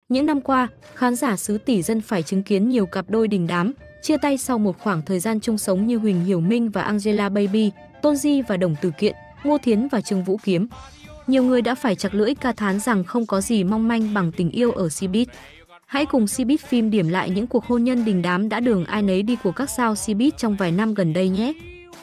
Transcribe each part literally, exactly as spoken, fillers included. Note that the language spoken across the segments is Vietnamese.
Những năm qua, khán giả xứ tỷ dân phải chứng kiến nhiều cặp đôi đình đám, chia tay sau một khoảng thời gian chung sống như Huỳnh Hiểu Minh và Angelababy, Tôn Di và Đồng Tử Kiện, Ngô Thiến và Trương Vũ Kiếm. Nhiều người đã phải chặt lưỡi ca thán rằng không có gì mong manh bằng tình yêu ở Cbiz. Hãy cùng Cbiz Phim điểm lại những cuộc hôn nhân đình đám đã đường ai nấy đi của các sao Cbiz trong vài năm gần đây nhé.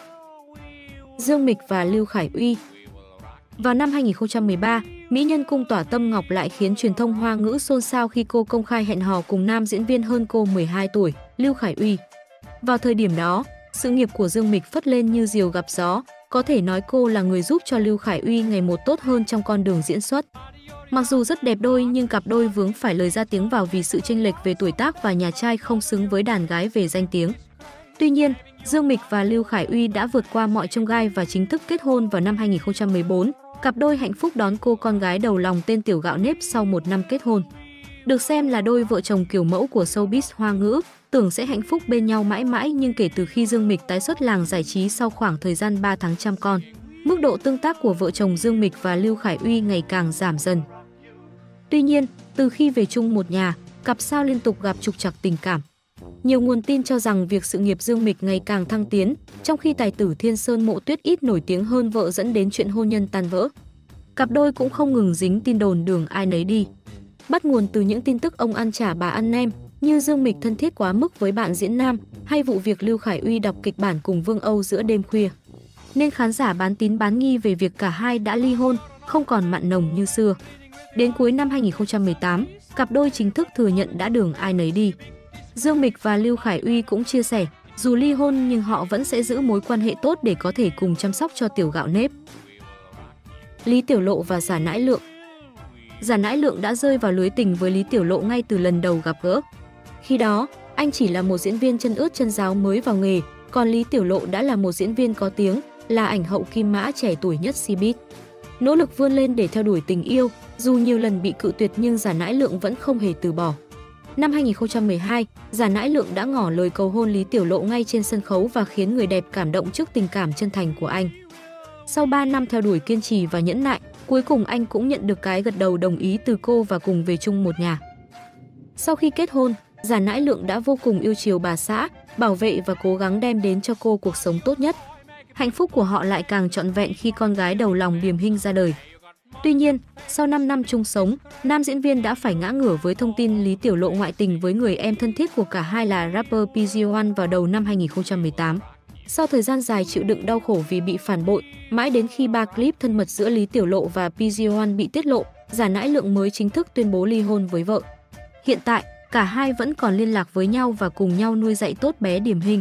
Dương Mịch và Lưu Khải Uy. Vào năm hai nghìn không trăm mười ba, mỹ nhân cung tỏa Tâm Ngọc lại khiến truyền thông Hoa ngữ xôn xao khi cô công khai hẹn hò cùng nam diễn viên hơn cô mười hai tuổi, Lưu Khải Uy. Vào thời điểm đó, sự nghiệp của Dương Mịch phất lên như diều gặp gió, có thể nói cô là người giúp cho Lưu Khải Uy ngày một tốt hơn trong con đường diễn xuất. Mặc dù rất đẹp đôi nhưng cặp đôi vướng phải lời ra tiếng vào vì sự chênh lệch về tuổi tác và nhà trai không xứng với đàn gái về danh tiếng. Tuy nhiên, Dương Mịch và Lưu Khải Uy đã vượt qua mọi chông gai và chính thức kết hôn vào năm hai nghìn không trăm mười bốn. Cặp đôi hạnh phúc đón cô con gái đầu lòng tên Tiểu Gạo Nếp sau một năm kết hôn. Được xem là đôi vợ chồng kiểu mẫu của showbiz Hoa ngữ, tưởng sẽ hạnh phúc bên nhau mãi mãi nhưng kể từ khi Dương Mịch tái xuất làng giải trí sau khoảng thời gian ba tháng chăm con, mức độ tương tác của vợ chồng Dương Mịch và Lưu Khải Uy ngày càng giảm dần. Tuy nhiên, từ khi về chung một nhà, cặp sao liên tục gặp trục trặc tình cảm. Nhiều nguồn tin cho rằng việc sự nghiệp Dương Mịch ngày càng thăng tiến, trong khi tài tử Thiên Sơn Mộ Tuyết ít nổi tiếng hơn vợ dẫn đến chuyện hôn nhân tan vỡ. Cặp đôi cũng không ngừng dính tin đồn đường ai nấy đi. Bắt nguồn từ những tin tức ông ăn chả bà ăn nem, như Dương Mịch thân thiết quá mức với bạn diễn nam, hay vụ việc Lưu Khải Uy đọc kịch bản cùng Vương Âu giữa đêm khuya. Nên khán giả bán tín bán nghi về việc cả hai đã ly hôn, không còn mặn nồng như xưa. Đến cuối năm hai nghìn không trăm mười tám, cặp đôi chính thức thừa nhận đã đường ai nấy đi. Dương Mịch và Lưu Khải Uy cũng chia sẻ, dù ly hôn nhưng họ vẫn sẽ giữ mối quan hệ tốt để có thể cùng chăm sóc cho Tiểu Gạo Nếp. Lý Tiểu Lộ và Giả Nãi Lượng. Giả Nãi Lượng đã rơi vào lưới tình với Lý Tiểu Lộ ngay từ lần đầu gặp gỡ. Khi đó, anh chỉ là một diễn viên chân ướt chân ráo mới vào nghề, còn Lý Tiểu Lộ đã là một diễn viên có tiếng, là ảnh hậu kim mã trẻ tuổi nhất Cbiz. Nỗ lực vươn lên để theo đuổi tình yêu, dù nhiều lần bị cự tuyệt nhưng Giả Nãi Lượng vẫn không hề từ bỏ. Năm hai nghìn không trăm mười hai, Giả Nãi Lượng đã ngỏ lời cầu hôn Lý Tiểu Lộ ngay trên sân khấu và khiến người đẹp cảm động trước tình cảm chân thành của anh. Sau ba năm theo đuổi kiên trì và nhẫn nại, cuối cùng anh cũng nhận được cái gật đầu đồng ý từ cô và cùng về chung một nhà. Sau khi kết hôn, Giả Nãi Lượng đã vô cùng yêu chiều bà xã, bảo vệ và cố gắng đem đến cho cô cuộc sống tốt nhất. Hạnh phúc của họ lại càng trọn vẹn khi con gái đầu lòng Điềm Hinh ra đời. Tuy nhiên, sau năm năm chung sống, nam diễn viên đã phải ngã ngửa với thông tin Lý Tiểu Lộ ngoại tình với người em thân thiết của cả hai là rapper pê giê một vào đầu năm hai nghìn không trăm mười tám. Sau thời gian dài chịu đựng đau khổ vì bị phản bội, mãi đến khi ba clip thân mật giữa Lý Tiểu Lộ và pê giê một bị tiết lộ, Giả Nãi Lượng mới chính thức tuyên bố ly hôn với vợ. Hiện tại, cả hai vẫn còn liên lạc với nhau và cùng nhau nuôi dạy tốt bé Điềm Hinh.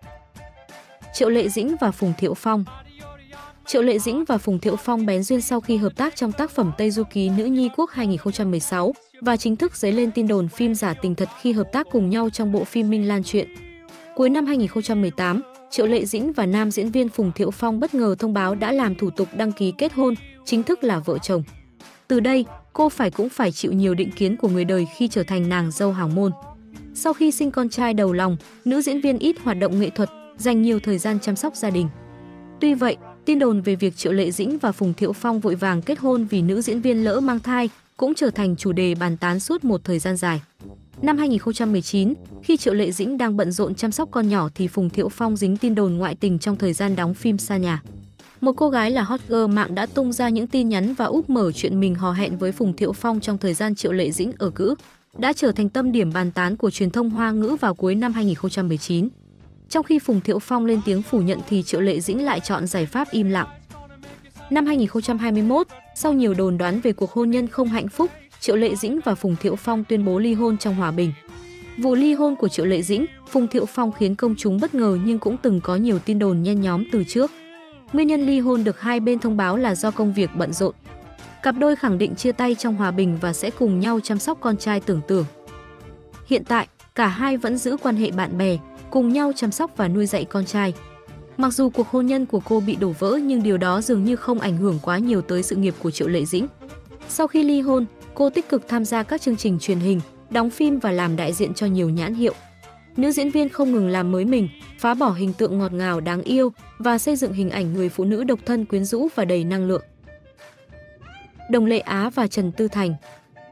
Triệu Lệ Dĩnh và Phùng Thiệu Phong. Triệu Lệ Dĩnh và Phùng Thiệu Phong bén duyên sau khi hợp tác trong tác phẩm Tây Du Ký Nữ Nhi Quốc hai nghìn không trăm mười sáu và chính thức dấy lên tin đồn phim giả tình thật khi hợp tác cùng nhau trong bộ phim Minh Lan Truyện. Cuối năm hai nghìn không trăm mười tám, Triệu Lệ Dĩnh và nam diễn viên Phùng Thiệu Phong bất ngờ thông báo đã làm thủ tục đăng ký kết hôn, chính thức là vợ chồng. Từ đây, cô phải cũng phải chịu nhiều định kiến của người đời khi trở thành nàng dâu hào môn. Sau khi sinh con trai đầu lòng, nữ diễn viên ít hoạt động nghệ thuật, dành nhiều thời gian chăm sóc gia đình. Tuy vậy, tin đồn về việc Triệu Lệ Dĩnh và Phùng Thiệu Phong vội vàng kết hôn vì nữ diễn viên lỡ mang thai cũng trở thành chủ đề bàn tán suốt một thời gian dài. Năm hai nghìn không trăm mười chín, khi Triệu Lệ Dĩnh đang bận rộn chăm sóc con nhỏ thì Phùng Thiệu Phong dính tin đồn ngoại tình trong thời gian đóng phim Xa Nhà. Một cô gái là hot girl mạng đã tung ra những tin nhắn và úp mở chuyện mình hò hẹn với Phùng Thiệu Phong trong thời gian Triệu Lệ Dĩnh ở cữ, đã trở thành tâm điểm bàn tán của truyền thông Hoa ngữ vào cuối năm hai nghìn không trăm mười chín. Trong khi Phùng Thiệu Phong lên tiếng phủ nhận thì Triệu Lệ Dĩnh lại chọn giải pháp im lặng. Năm hai nghìn không trăm hai mươi mốt, sau nhiều đồn đoán về cuộc hôn nhân không hạnh phúc, Triệu Lệ Dĩnh và Phùng Thiệu Phong tuyên bố ly hôn trong hòa bình. Vụ ly hôn của Triệu Lệ Dĩnh, Phùng Thiệu Phong khiến công chúng bất ngờ nhưng cũng từng có nhiều tin đồn nhen nhóm từ trước. Nguyên nhân ly hôn được hai bên thông báo là do công việc bận rộn. Cặp đôi khẳng định chia tay trong hòa bình và sẽ cùng nhau chăm sóc con trai Tưởng Tưởng. Hiện tại, cả hai vẫn giữ quan hệ bạn bè, cùng nhau chăm sóc và nuôi dạy con trai. Mặc dù cuộc hôn nhân của cô bị đổ vỡ nhưng điều đó dường như không ảnh hưởng quá nhiều tới sự nghiệp của Triệu Lệ Dĩnh. Sau khi ly hôn, cô tích cực tham gia các chương trình truyền hình, đóng phim và làm đại diện cho nhiều nhãn hiệu. Nữ diễn viên không ngừng làm mới mình, phá bỏ hình tượng ngọt ngào đáng yêu và xây dựng hình ảnh người phụ nữ độc thân quyến rũ và đầy năng lượng. Đồng Lệ Á và Trần Tư Thành.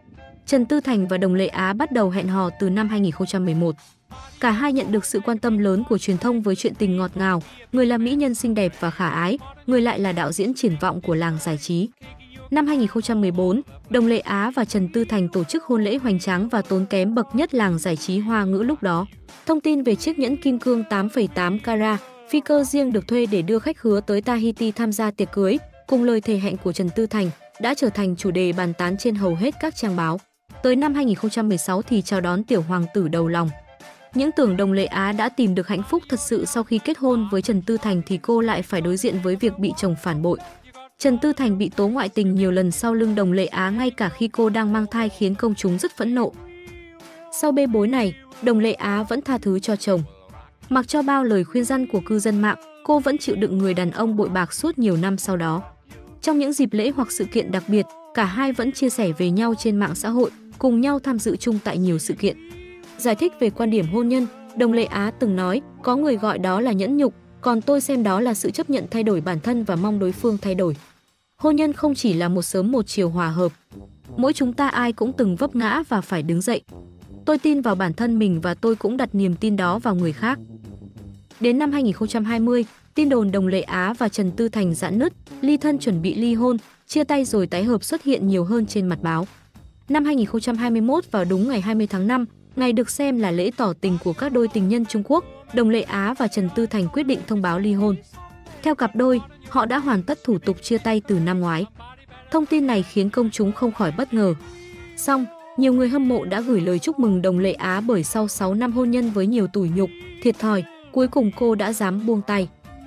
Trần Tư Thành và Đồng Lệ Á bắt đầu hẹn hò từ năm hai nghìn không trăm mười một. Cả hai nhận được sự quan tâm lớn của truyền thông với chuyện tình ngọt ngào, người là mỹ nhân xinh đẹp và khả ái, người lại là đạo diễn triển vọng của làng giải trí. Năm hai nghìn không trăm mười bốn, Đồng Lệ Á và Trần Tư Thành tổ chức hôn lễ hoành tráng và tốn kém bậc nhất làng giải trí Hoa ngữ lúc đó. Thông tin về chiếc nhẫn kim cương tám phẩy tám carat, phi cơ riêng được thuê để đưa khách hứa tới Tahiti tham gia tiệc cưới, cùng lời thề hẹn của Trần Tư Thành, đã trở thành chủ đề bàn tán trên hầu hết các trang báo. Tới năm hai nghìn không trăm mười sáu thì chào đón tiểu hoàng tử đầu lòng. Những tưởng Đồng Lệ Á đã tìm được hạnh phúc thật sự sau khi kết hôn với Trần Tư Thành thì cô lại phải đối diện với việc bị chồng phản bội. Trần Tư Thành bị tố ngoại tình nhiều lần sau lưng Đồng Lệ Á ngay cả khi cô đang mang thai khiến công chúng rất phẫn nộ. Sau bê bối này, Đồng Lệ Á vẫn tha thứ cho chồng. Mặc cho bao lời khuyên răn của cư dân mạng, cô vẫn chịu đựng người đàn ông bội bạc suốt nhiều năm sau đó. Trong những dịp lễ hoặc sự kiện đặc biệt, cả hai vẫn chia sẻ về nhau trên mạng xã hội, cùng nhau tham dự chung tại nhiều sự kiện. Giải thích về quan điểm hôn nhân, Đồng Lệ Á từng nói, có người gọi đó là nhẫn nhục, còn tôi xem đó là sự chấp nhận thay đổi bản thân và mong đối phương thay đổi. Hôn nhân không chỉ là một sớm một chiều hòa hợp. Mỗi chúng ta ai cũng từng vấp ngã và phải đứng dậy. Tôi tin vào bản thân mình và tôi cũng đặt niềm tin đó vào người khác. Đến năm hai nghìn không trăm hai mươi, tin đồn Đồng Lệ Á và Trần Tư Thành rạn nứt, ly thân chuẩn bị ly hôn, chia tay rồi tái hợp xuất hiện nhiều hơn trên mặt báo. Năm hai nghìn không trăm hai mươi mốt vào đúng ngày hai mươi tháng năm, ngày được xem là lễ tỏ tình của các đôi tình nhân Trung Quốc, Đồng Lệ Á và Trần Tư Thành quyết định thông báo ly hôn. Theo cặp đôi, họ đã hoàn tất thủ tục chia tay từ năm ngoái. Thông tin này khiến công chúng không khỏi bất ngờ. Song, nhiều người hâm mộ đã gửi lời chúc mừng Đồng Lệ Á bởi sau sáu năm hôn nhân với nhiều tủi nhục, thiệt thòi, cuối cùng cô đã dám buông tay.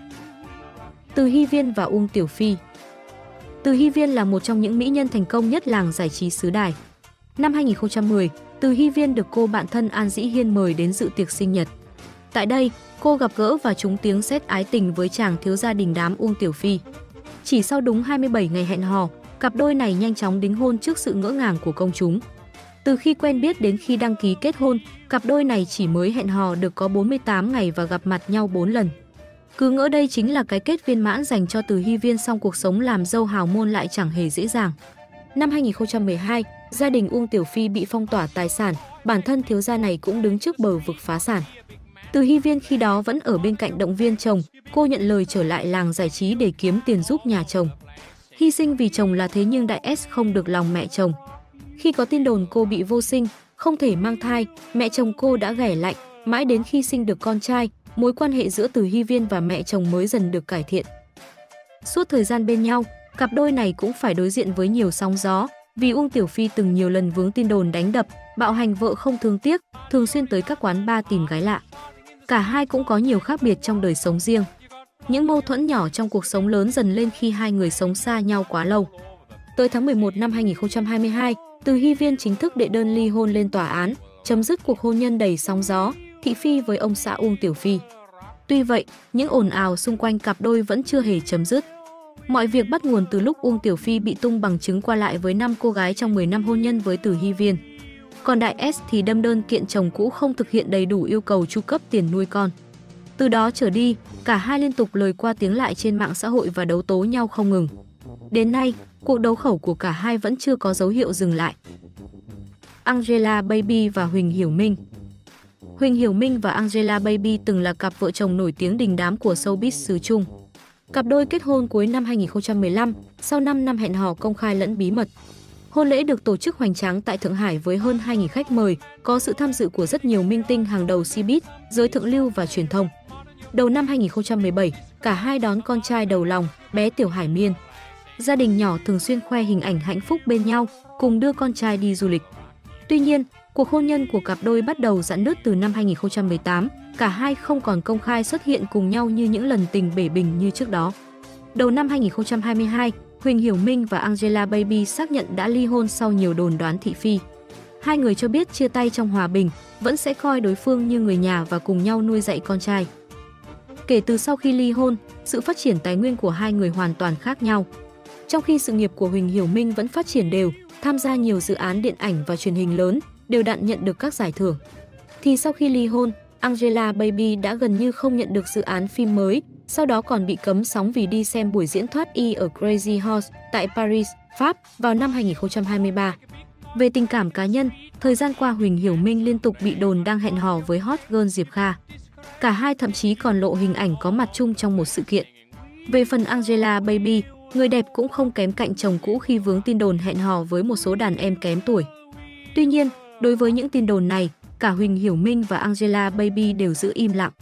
Từ Hy Viên và Uông Tiểu Phi. Từ Hy Viên là một trong những mỹ nhân thành công nhất làng giải trí xứ Đài. Năm hai nghìn không trăm mười, Từ Hy Viên được cô bạn thân An Dĩ Hiên mời đến dự tiệc sinh nhật. Tại đây, cô gặp gỡ và trúng tiếng sét ái tình với chàng thiếu gia đình đám Uông Tiểu Phi. Chỉ sau đúng hai mươi bảy ngày hẹn hò, cặp đôi này nhanh chóng đính hôn trước sự ngỡ ngàng của công chúng. Từ khi quen biết đến khi đăng ký kết hôn, cặp đôi này chỉ mới hẹn hò được có bốn mươi tám ngày và gặp mặt nhau bốn lần. Cứ ngỡ đây chính là cái kết viên mãn dành cho Từ Hy Viên, song cuộc sống làm dâu hào môn lại chẳng hề dễ dàng. Năm hai nghìn không trăm mười hai, gia đình Uông Tiểu Phi bị phong tỏa tài sản, bản thân thiếu gia này cũng đứng trước bờ vực phá sản. Từ Hy Viên khi đó vẫn ở bên cạnh động viên chồng, cô nhận lời trở lại làng giải trí để kiếm tiền giúp nhà chồng. Hy sinh vì chồng là thế nhưng Đại S không được lòng mẹ chồng. Khi có tin đồn cô bị vô sinh, không thể mang thai, mẹ chồng cô đã ghẻ lạnh, mãi đến khi sinh được con trai, mối quan hệ giữa Từ Hy Viên và mẹ chồng mới dần được cải thiện. Suốt thời gian bên nhau, cặp đôi này cũng phải đối diện với nhiều sóng gió, vì Uông Tiểu Phi từng nhiều lần vướng tin đồn đánh đập, bạo hành vợ không thương tiếc, thường xuyên tới các quán bar tìm gái lạ. Cả hai cũng có nhiều khác biệt trong đời sống riêng. Những mâu thuẫn nhỏ trong cuộc sống lớn dần lên khi hai người sống xa nhau quá lâu. Tới tháng mười một năm hai nghìn không trăm hai mươi hai, Từ Hy Viên chính thức đệ đơn ly hôn lên tòa án, chấm dứt cuộc hôn nhân đầy sóng gió, thị phi với ông xã Uông Tiểu Phi. Tuy vậy, những ồn ào xung quanh cặp đôi vẫn chưa hề chấm dứt. Mọi việc bắt nguồn từ lúc Uông Tiểu Phi bị tung bằng chứng qua lại với năm cô gái trong mười năm hôn nhân với Từ Hy Viên. Còn Đại S thì đâm đơn kiện chồng cũ không thực hiện đầy đủ yêu cầu chu cấp tiền nuôi con. Từ đó trở đi, cả hai liên tục lời qua tiếng lại trên mạng xã hội và đấu tố nhau không ngừng. Đến nay, cuộc đấu khẩu của cả hai vẫn chưa có dấu hiệu dừng lại. Angela Baby và Huỳnh Hiểu Minh. Huỳnh Hiểu Minh và Angela Baby từng là cặp vợ chồng nổi tiếng đình đám của showbiz xứ Trung. Cặp đôi kết hôn cuối năm hai nghìn không trăm mười lăm, sau năm năm hẹn hò công khai lẫn bí mật. Hôn lễ được tổ chức hoành tráng tại Thượng Hải với hơn hai nghìn khách mời, có sự tham dự của rất nhiều minh tinh hàng đầu showbiz, giới thượng lưu và truyền thông. Đầu năm hai nghìn không trăm mười bảy, cả hai đón con trai đầu lòng, bé Tiểu Hải Miên. Gia đình nhỏ thường xuyên khoe hình ảnh hạnh phúc bên nhau, cùng đưa con trai đi du lịch. Tuy nhiên, cuộc hôn nhân của cặp đôi bắt đầu rạn nứt từ năm hai nghìn không trăm mười tám, cả hai không còn công khai xuất hiện cùng nhau như những lần tình bể bình như trước đó. Đầu năm hai nghìn không trăm hai mươi hai, Huỳnh Hiểu Minh và Angela Baby xác nhận đã ly hôn sau nhiều đồn đoán thị phi. Hai người cho biết chia tay trong hòa bình, vẫn sẽ coi đối phương như người nhà và cùng nhau nuôi dạy con trai. Kể từ sau khi ly hôn, sự phát triển tài nguyên của hai người hoàn toàn khác nhau. Trong khi sự nghiệp của Huỳnh Hiểu Minh vẫn phát triển đều, tham gia nhiều dự án điện ảnh và truyền hình lớn, đều đặn nhận được các giải thưởng, thì sau khi ly hôn, Angela Baby đã gần như không nhận được dự án phim mới, sau đó còn bị cấm sóng vì đi xem buổi diễn thoát y ở Crazy Horse tại Paris, Pháp vào năm hai nghìn không trăm hai mươi ba. Về tình cảm cá nhân, thời gian qua Huỳnh Hiểu Minh liên tục bị đồn đang hẹn hò với hot girl Diệp Kha. Cả hai thậm chí còn lộ hình ảnh có mặt chung trong một sự kiện. Về phần Angela Baby, người đẹp cũng không kém cạnh chồng cũ khi vướng tin đồn hẹn hò với một số đàn em kém tuổi. Tuy nhiên, đối với những tin đồn này, cả Huỳnh Hiểu Minh và Angela Baby đều giữ im lặng.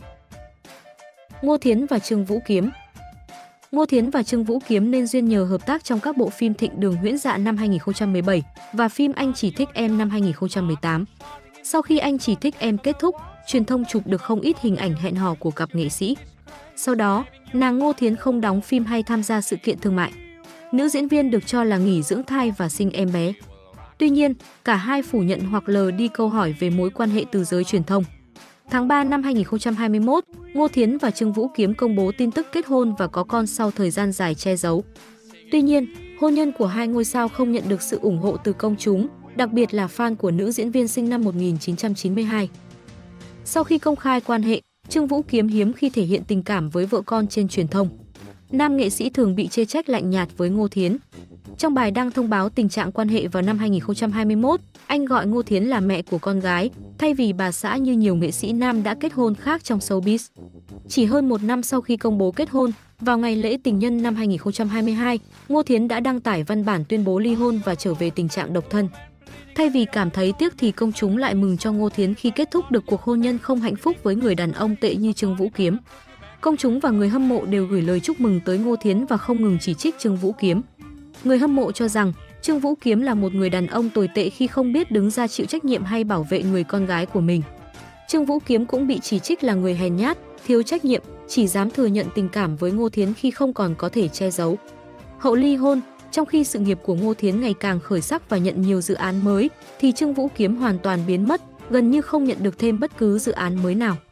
Ngô Thiến và Trương Vũ Kiếm. Ngô Thiến và Trương Vũ Kiếm nên duyên nhờ hợp tác trong các bộ phim Thịnh Đường Huyễn Dạ năm hai nghìn không trăm mười bảy và phim Anh Chỉ Thích Em năm hai nghìn không trăm mười tám. Sau khi Anh Chỉ Thích Em kết thúc, truyền thông chụp được không ít hình ảnh hẹn hò của cặp nghệ sĩ. Sau đó, nàng Ngô Thiến không đóng phim hay tham gia sự kiện thương mại. Nữ diễn viên được cho là nghỉ dưỡng thai và sinh em bé. Tuy nhiên, cả hai phủ nhận hoặc lờ đi câu hỏi về mối quan hệ từ giới truyền thông. Tháng ba năm hai nghìn không trăm hai mươi mốt, Ngô Thiến và Trương Vũ Kiếm công bố tin tức kết hôn và có con sau thời gian dài che giấu. Tuy nhiên, hôn nhân của hai ngôi sao không nhận được sự ủng hộ từ công chúng, đặc biệt là fan của nữ diễn viên sinh năm một nghìn chín trăm chín mươi hai. Sau khi công khai quan hệ, Trương Vũ Kiếm hiếm khi thể hiện tình cảm với vợ con trên truyền thông. Nam nghệ sĩ thường bị chê trách lạnh nhạt với Ngô Thiến. Trong bài đăng thông báo tình trạng quan hệ vào năm hai nghìn không trăm hai mươi mốt, anh gọi Ngô Thiến là mẹ của con gái, thay vì bà xã như nhiều nghệ sĩ nam đã kết hôn khác trong showbiz. Chỉ hơn một năm sau khi công bố kết hôn, vào ngày lễ tình nhân năm hai nghìn không trăm hai mươi hai, Ngô Thiến đã đăng tải văn bản tuyên bố ly hôn và trở về tình trạng độc thân. Thay vì cảm thấy tiếc thì công chúng lại mừng cho Ngô Thiến khi kết thúc được cuộc hôn nhân không hạnh phúc với người đàn ông tệ như Trương Vũ Kiếm. Công chúng và người hâm mộ đều gửi lời chúc mừng tới Ngô Thiến và không ngừng chỉ trích Trương Vũ Kiếm. Người hâm mộ cho rằng Trương Vũ Kiếm là một người đàn ông tồi tệ khi không biết đứng ra chịu trách nhiệm hay bảo vệ người con gái của mình. Trương Vũ Kiếm cũng bị chỉ trích là người hèn nhát, thiếu trách nhiệm, chỉ dám thừa nhận tình cảm với Ngô Thiến khi không còn có thể che giấu. Hậu ly hôn, trong khi sự nghiệp của Ngô Thiến ngày càng khởi sắc và nhận nhiều dự án mới, thì Trương Vũ Kiếm hoàn toàn biến mất, gần như không nhận được thêm bất cứ dự án mới nào.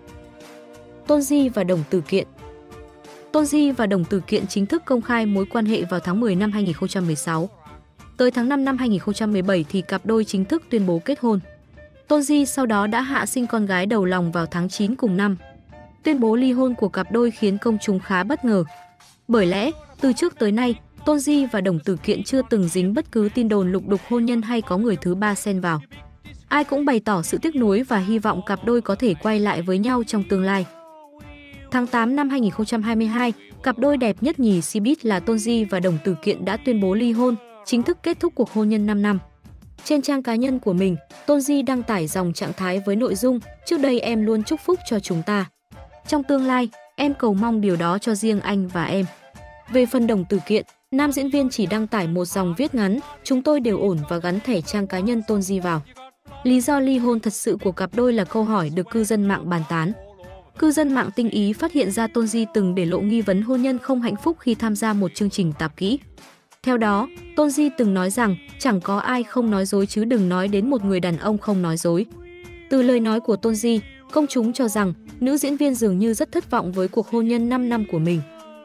Tôn Di và Đồng Tử Kiện. Tôn Di và Đồng Tử Kiện chính thức công khai mối quan hệ vào tháng mười năm hai nghìn không trăm mười sáu. Tới tháng năm năm hai nghìn không trăm mười bảy thì cặp đôi chính thức tuyên bố kết hôn. Tôn Di sau đó đã hạ sinh con gái đầu lòng vào tháng chín cùng năm. Tuyên bố ly hôn của cặp đôi khiến công chúng khá bất ngờ. Bởi lẽ, từ trước tới nay, Tôn Di và Đồng Tử Kiện chưa từng dính bất cứ tin đồn lục đục hôn nhân hay có người thứ ba xen vào. Ai cũng bày tỏ sự tiếc nuối và hy vọng cặp đôi có thể quay lại với nhau trong tương lai. Tháng tám năm hai nghìn không trăm hai mươi hai, cặp đôi đẹp nhất nhì showbiz là Tôn Di và Đồng Tử Kiện đã tuyên bố ly hôn, chính thức kết thúc cuộc hôn nhân năm năm. Trên trang cá nhân của mình, Tôn Di đăng tải dòng trạng thái với nội dung "Trước đây em luôn chúc phúc cho chúng ta. Trong tương lai, em cầu mong điều đó cho riêng anh và em." Về phần Đồng Tử Kiện, nam diễn viên chỉ đăng tải một dòng viết ngắn "Chúng tôi đều ổn" và gắn thẻ trang cá nhân Tôn Di vào. Lý do ly hôn thật sự của cặp đôi là câu hỏi được cư dân mạng bàn tán. Cư dân mạng tinh ý phát hiện ra Tôn Di từng để lộ nghi vấn hôn nhân không hạnh phúc khi tham gia một chương trình tạp kỹ. Theo đó, Tôn Di từng nói rằng chẳng có ai không nói dối chứ đừng nói đến một người đàn ông không nói dối. Từ lời nói của Tôn Di, công chúng cho rằng nữ diễn viên dường như rất thất vọng với cuộc hôn nhân năm năm của mình.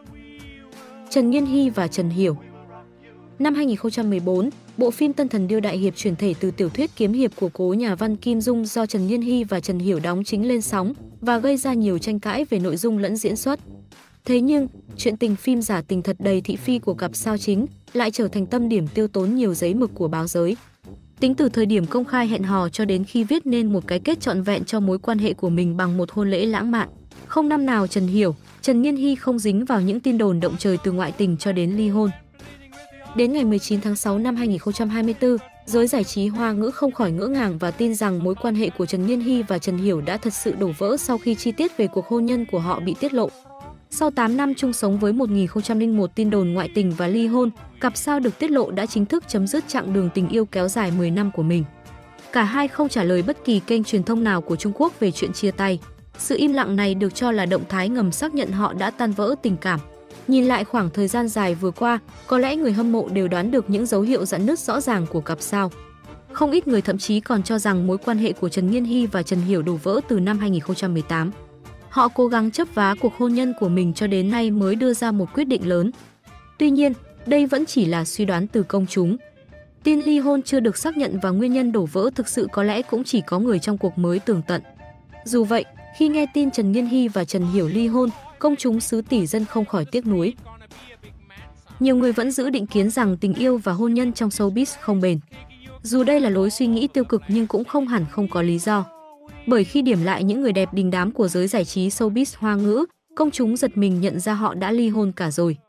Trần Nhiên Hy và Trần Hiểu. Năm hai nghìn không trăm mười bốn, bộ phim Tân Thần Điêu Đại Hiệp chuyển thể từ tiểu thuyết kiếm hiệp của cố nhà văn Kim Dung do Trần Nhiên Hy và Trần Hiểu đóng chính lên sóng và gây ra nhiều tranh cãi về nội dung lẫn diễn xuất. Thế nhưng, chuyện tình phim giả tình thật đầy thị phi của cặp sao chính lại trở thành tâm điểm tiêu tốn nhiều giấy mực của báo giới. Tính từ thời điểm công khai hẹn hò cho đến khi viết nên một cái kết trọn vẹn cho mối quan hệ của mình bằng một hôn lễ lãng mạn, không năm nào Trần Hiểu, Trần Nhiên Hy không dính vào những tin đồn động trời từ ngoại tình cho đến ly hôn. Đến ngày mười chín tháng sáu năm hai nghìn không trăm hai mươi tư, giới giải trí Hoa ngữ không khỏi ngỡ ngàng và tin rằng mối quan hệ của Trần Nhiên Hy và Trần Hiểu đã thật sự đổ vỡ sau khi chi tiết về cuộc hôn nhân của họ bị tiết lộ. Sau tám năm chung sống với một nghìn không trăm lẻ một tin đồn ngoại tình và ly hôn, cặp sao được tiết lộ đã chính thức chấm dứt chặng đường tình yêu kéo dài mười năm của mình. Cả hai không trả lời bất kỳ kênh truyền thông nào của Trung Quốc về chuyện chia tay. Sự im lặng này được cho là động thái ngầm xác nhận họ đã tan vỡ tình cảm. Nhìn lại khoảng thời gian dài vừa qua, có lẽ người hâm mộ đều đoán được những dấu hiệu rạn nứt rõ ràng của cặp sao. Không ít người thậm chí còn cho rằng mối quan hệ của Trần Nhiên Hy và Trần Hiểu đổ vỡ từ năm hai nghìn không trăm mười tám. Họ cố gắng chấp vá cuộc hôn nhân của mình cho đến nay mới đưa ra một quyết định lớn. Tuy nhiên, đây vẫn chỉ là suy đoán từ công chúng. Tin ly hôn chưa được xác nhận và nguyên nhân đổ vỡ thực sự có lẽ cũng chỉ có người trong cuộc mới tường tận. Dù vậy, khi nghe tin Trần Nhiên Hy và Trần Hiểu ly hôn, công chúng xứ tỷ dân không khỏi tiếc nuối. Nhiều người vẫn giữ định kiến rằng tình yêu và hôn nhân trong showbiz không bền. Dù đây là lối suy nghĩ tiêu cực nhưng cũng không hẳn không có lý do. Bởi khi điểm lại những người đẹp đình đám của giới giải trí showbiz Hoa ngữ, công chúng giật mình nhận ra họ đã ly hôn cả rồi.